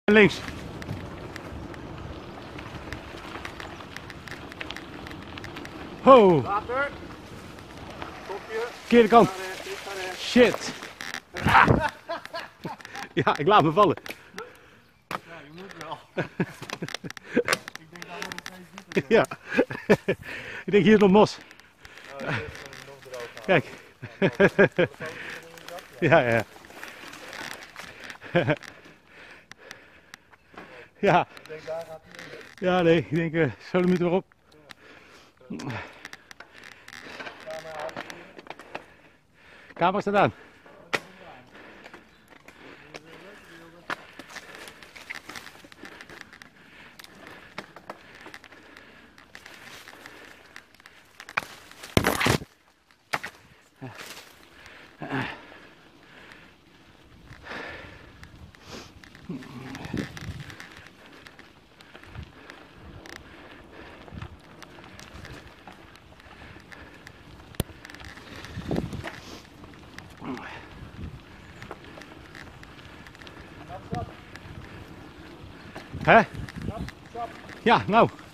Links. Ho. Water. Kopje. Verkeerde kant. Ik ga rechts. Shit. Ja, ik laat me vallen. Ja, je moet wel. Ik denk dat we nog steeds dieper. Ja. Ik denk hier nog mos. Oh, dit is nog droog. Kijk. Ja, ja. Ja. Ik denk daar gaat hij in. Ja, nee, ik denk zo de meter erop. Camera staat aan. Hè? Ja, nou.